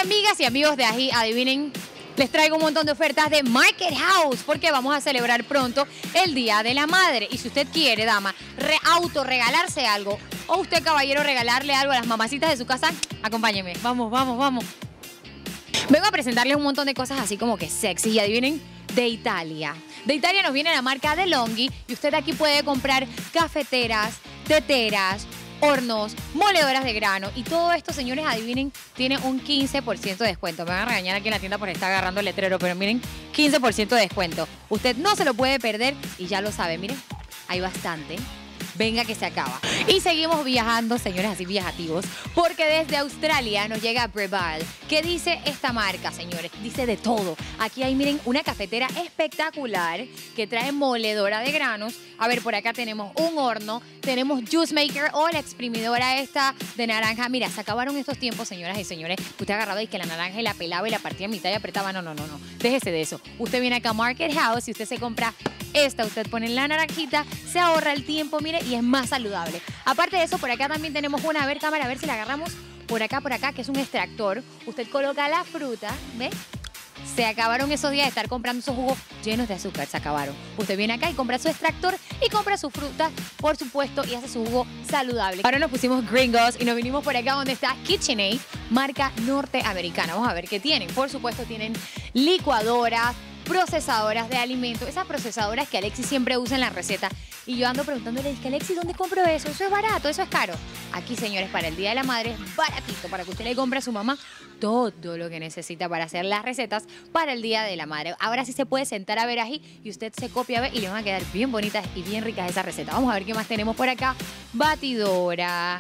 Amigas y amigos de Ají, adivinen, les traigo un montón de ofertas de Market House porque vamos a celebrar pronto el Día de la Madre. Y si usted quiere, dama, autorregalarse algo o usted, caballero, regalarle algo a las mamacitas de su casa, acompáñenme. Vamos, vamos, vamos. Vengo a presentarles un montón de cosas así como que sexy y adivinen, de Italia. De Italia nos viene la marca DeLonghi y usted aquí puede comprar cafeteras, teteras, hornos, moledoras de grano y todo esto, señores, adivinen, tiene un 15% de descuento. Me van a regañar aquí en la tienda por estar agarrando el letrero, pero miren, 15% de descuento. Usted no se lo puede perder y ya lo sabe, miren, hay bastante. Venga que se acaba. Y seguimos viajando, señores, así viajativos, porque desde Australia nos llega Breval. ¿Qué dice esta marca, señores? Dice de todo. Aquí hay, miren, una cafetera espectacular que trae moledora de granos. A ver, por acá tenemos un horno, tenemos juice maker o la exprimidora esta de naranja. Mira, se acabaron estos tiempos, señoras y señores. Usted agarraba y que la naranja y la pelaba y la partía en mitad y apretaba. No, no, no, no. Déjese de eso. Usted viene acá a Market House y usted se compra esta. Usted pone la naranjita, se ahorra el tiempo, mire, y es más saludable. Aparte de eso, por acá también tenemos una, a ver, cámara, a ver si la agarramos por acá, que es un extractor. Usted coloca la fruta, ¿ve? Se acabaron esos días de estar comprando esos jugos llenos de azúcar, se acabaron. Usted viene acá y compra su extractor y compra su fruta, por supuesto, y hace su jugo saludable. Ahora nos pusimos gringos y nos vinimos por acá donde está KitchenAid, marca norteamericana. Vamos a ver qué tienen. Por supuesto, tienen licuadoras, procesadoras de alimentos, esas procesadoras que Alexis siempre usa en la receta. Y yo ando preguntándole, dije, Alexis, ¿dónde compro eso? Eso es barato, eso es caro. Aquí, señores, para el Día de la Madre es baratito, para que usted le compre a su mamá todo lo que necesita para hacer las recetas para el Día de la Madre. Ahora sí se puede sentar a ver Ají y usted se copia, ve, y le van a quedar bien bonitas y bien ricas esas recetas. Vamos a ver qué más tenemos por acá. Batidora,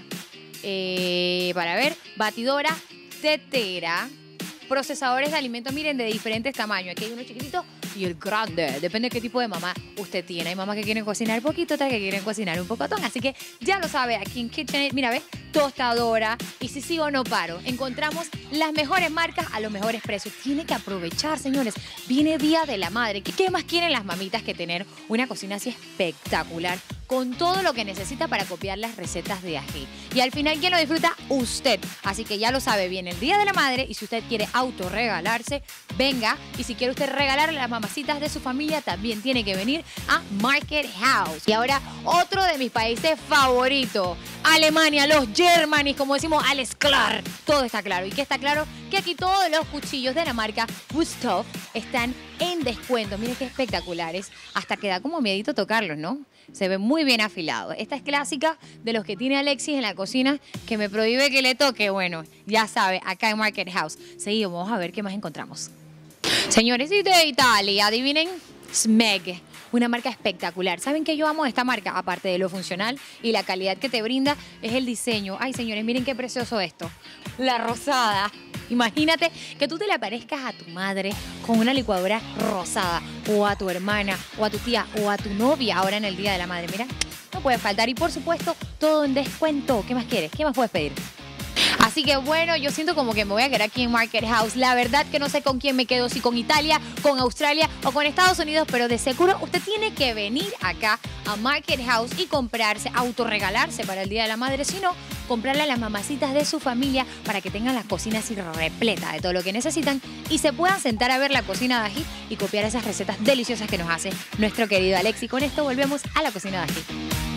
para ver, batidora, tetera, procesadores de alimentos, miren, de diferentes tamaños. Aquí hay uno chiquitito y el grande. Depende de qué tipo de mamá usted tiene. Hay mamás que quieren cocinar poquito, otras que quieren cocinar un pocotón. Así que ya lo sabe, aquí en KitchenAid, mira, ¿ves? Tostadora. Y si sigo no paro. Encontramos las mejores marcas a los mejores precios. Tiene que aprovechar, señores. Viene Día de la Madre. ¿Qué más quieren las mamitas que tener una cocina así espectacular? Con todo lo que necesita para copiar las recetas de Ají. Y al final, ¿quién lo disfruta? Usted. Así que ya lo sabe, viene el Día de la Madre y si usted quiere autorregalarse, venga. Y si quiere usted regalarle a las mamacitas de su familia, también tiene que venir a Market House. Y ahora, otro de mis países favoritos, Alemania, los Germanis, como decimos, alles klar. Todo está claro. ¿Y qué está claro? Que aquí todos los cuchillos de la marca Wüsthof están en descuento. Miren qué espectaculares. Hasta que da como miedito tocarlos, ¿no? Se ve muy bien afilado. Esta es clásica de los que tiene Alexis en la cocina, que me prohíbe que le toque. Bueno, ya sabe, acá en Market House. Seguimos, vamos a ver qué más encontramos. Señores, y de Italia, adivinen, Smeg, una marca espectacular. ¿Saben qué yo amo de esta marca? Aparte de lo funcional y la calidad que te brinda, es el diseño. Ay, señores, miren qué precioso esto. La rosada. Imagínate que tú te le aparezcas a tu madre con una licuadora rosada, o a tu hermana, o a tu tía, o a tu novia ahora en el Día de la Madre. Mira, no puede faltar. Y por supuesto, todo en descuento. ¿Qué más quieres? ¿Qué más puedes pedir? Así que bueno, yo siento como que me voy a quedar aquí en Market House. La verdad que no sé con quién me quedo, si con Italia, con Australia o con Estados Unidos, pero de seguro usted tiene que venir acá a Market House y comprarse, autorregalarse para el Día de la Madre, sino comprarle a las mamacitas de su familia para que tengan las cocinas así repletas de todo lo que necesitan y se puedan sentar a ver la cocina de Ají y copiar esas recetas deliciosas que nos hace nuestro querido Alexis. Con esto volvemos a la cocina de Ají.